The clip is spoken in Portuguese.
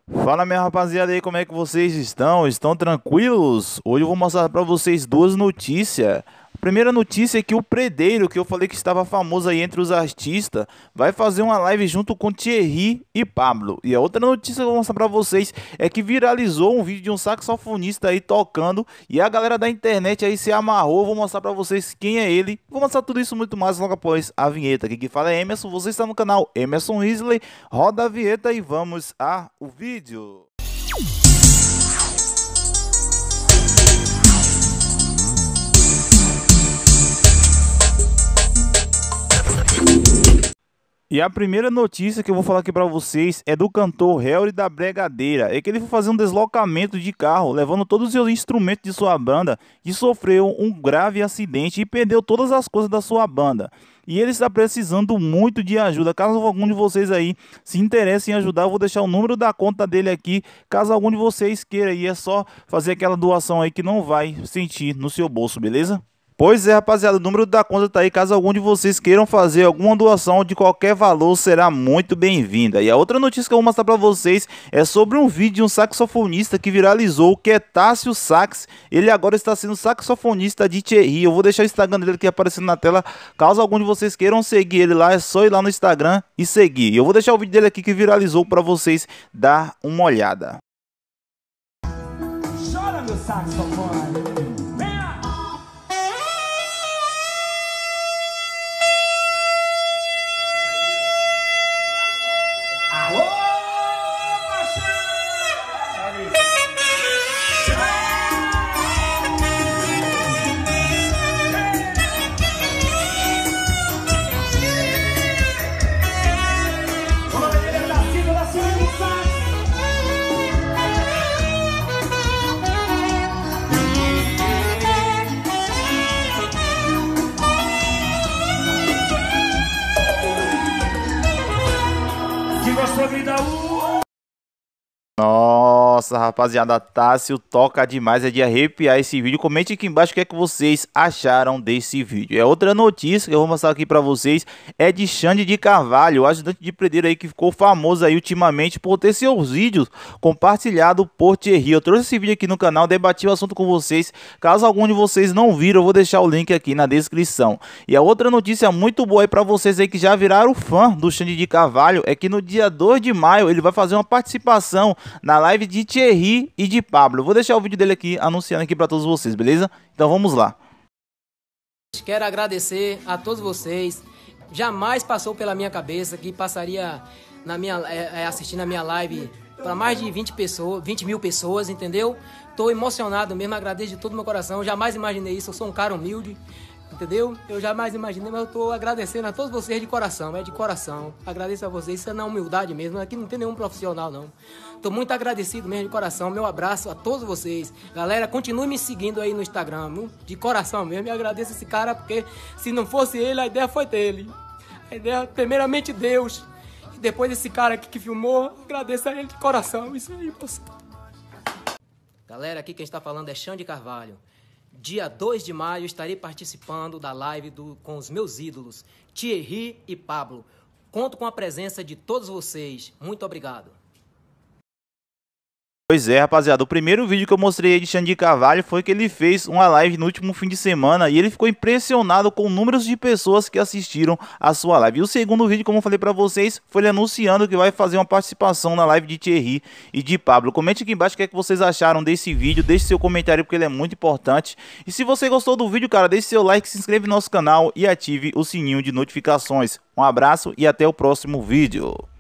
Fala minha rapaziada aí, como é que vocês estão? Estão tranquilos? Hoje eu vou mostrar pra vocês duas notícias. A primeira notícia é que o Predeiro, que eu falei que estava famoso aí entre os artistas, vai fazer uma live junto com Thierry e Pablo. E a outra notícia que eu vou mostrar pra vocês é que viralizou um vídeo de um saxofonista aí tocando e a galera da internet aí se amarrou. Eu vou mostrar pra vocês quem é ele. Vou mostrar tudo isso muito mais logo após a vinheta. Aqui que fala é Emerson, você está no canal Emerson Isley. Roda a vinheta e vamos ao vídeo. E a primeira notícia que eu vou falar aqui pra vocês é do cantor Helry da Bregadeira. É que ele foi fazer um deslocamento de carro, levando todos os seus instrumentos de sua banda, e sofreu um grave acidente e perdeu todas as coisas da sua banda. E ele está precisando muito de ajuda. Caso algum de vocês aí se interesse em ajudar, eu vou deixar o número da conta dele aqui. Caso algum de vocês queira, e é só fazer aquela doação aí que não vai sentir no seu bolso, beleza? Pois é, rapaziada, o número da conta tá aí. Caso algum de vocês queiram fazer alguma doação de qualquer valor, será muito bem-vinda. E a outra notícia que eu vou mostrar pra vocês é sobre um vídeo de um saxofonista que viralizou, que é Tássio Sax. Ele agora está sendo saxofonista de Thierry. Eu vou deixar o Instagram dele aqui aparecendo na tela. Caso algum de vocês queiram seguir ele lá, é só ir lá no Instagram e seguir. Eu vou deixar o vídeo dele aqui que viralizou pra vocês dar uma olhada. Chora meu saxofone. Alô, que gostou de dar Nossa, rapaziada, Tássio toca demais, é de arrepiar esse vídeo. Comente aqui embaixo o que é que vocês acharam desse vídeo. É outra notícia que eu vou mostrar aqui pra vocês, é de Xande de Carvalho, o ajudante de Predeiro aí que ficou famoso aí ultimamente por ter seus vídeos compartilhados por Thierry. Eu trouxe esse vídeo aqui no canal, debati o assunto com vocês. Caso algum de vocês não viram, eu vou deixar o link aqui na descrição. E a outra notícia muito boa aí pra vocês aí que já viraram fã do Xande de Carvalho, é que no dia 2 de maio ele vai fazer uma participação na live de Thierry e de Pablo. Eu vou deixar o vídeo dele aqui, anunciando aqui para todos vocês, beleza? Então vamos lá. Quero agradecer a todos vocês. Jamais passou pela minha cabeça que passaria na minha, assistindo a minha live para mais de 20 mil pessoas, entendeu? Tô emocionado mesmo, agradeço de todo meu coração. Eu jamais imaginei isso, eu sou um cara humilde, entendeu? Eu jamais imaginei, mas eu tô agradecendo a todos vocês de coração, é de coração. Agradeço a vocês, isso é na humildade mesmo, aqui não tem nenhum profissional não. Tô muito agradecido mesmo de coração, meu abraço a todos vocês. Galera, continue me seguindo aí no Instagram, viu? De coração mesmo, e agradeço esse cara, porque se não fosse ele, a ideia foi dele. A ideia, primeiramente Deus, e depois esse cara aqui que filmou, agradeço a ele de coração, isso aí, parceiro. Galera, aqui quem está falando é Xande Carvalho. Dia 2 de maio estarei participando da live com os meus ídolos, Thierry e Pablo. Conto com a presença de todos vocês. Muito obrigado. Pois é, rapaziada, o primeiro vídeo que eu mostrei aí de Xande de Carvalho foi que ele fez uma live no último fim de semana e ele ficou impressionado com números de pessoas que assistiram a sua live. E o segundo vídeo, como eu falei pra vocês, foi ele anunciando que vai fazer uma participação na live de Thierry e de Pablo. Comente aqui embaixo o que é que vocês acharam desse vídeo, deixe seu comentário porque ele é muito importante. E se você gostou do vídeo, cara, deixe seu like, se inscreva no nosso canal e ative o sininho de notificações. Um abraço e até o próximo vídeo.